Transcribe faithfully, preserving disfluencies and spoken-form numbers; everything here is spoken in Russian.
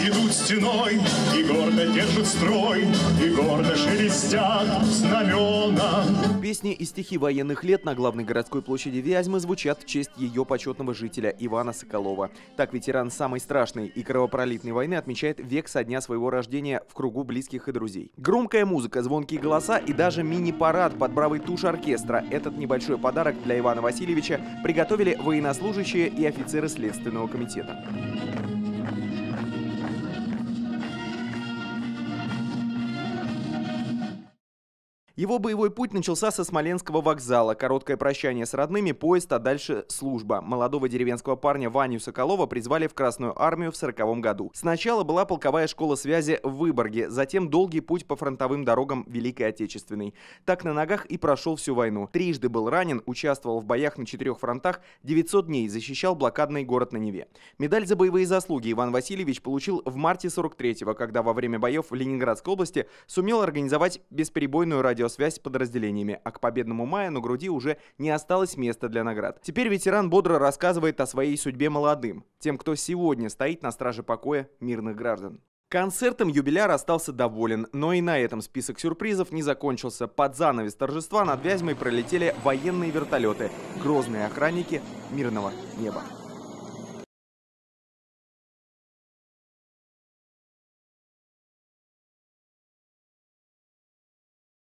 идут стеной, и гордо держат строй, и гордо шелестят знамена. Песни и стихи военных лет на главной городской площади Вязьмы звучат в честь ее почетного жителя Ивана Соколова. Так ветеран самой страшной и кровопролитной войны отмечает век со дня своего рождения в кругу близких и друзей. Громкая музыка, звонкие голоса и даже мини-парад под бравый туш оркестра. Этот небольшой подарок для Ивана Васильевича приготовили военнослужащие и офицеры Следственного комитета. Его боевой путь начался со Смоленского вокзала. Короткое прощание с родными, поезд, а дальше служба. Молодого деревенского парня Ваню Соколова призвали в Красную армию в сороковом году. Сначала была полковая школа связи в Выборге, затем долгий путь по фронтовым дорогам Великой Отечественной. Так на ногах и прошел всю войну. Трижды был ранен, участвовал в боях на четырех фронтах, девятьсот дней защищал блокадный город на Неве. Медаль за боевые заслуги Иван Васильевич получил в марте сорок третьего, когда во время боев в Ленинградской области сумел организовать бесперебойную радиосвязь связь с подразделениями, а к победному маю на груди уже не осталось места для наград. Теперь ветеран бодро рассказывает о своей судьбе молодым, тем, кто сегодня стоит на страже покоя мирных граждан. Концертом юбиляр остался доволен, но и на этом список сюрпризов не закончился. Под занавес торжества над Вязьмой пролетели военные вертолеты, грозные охранники мирного неба.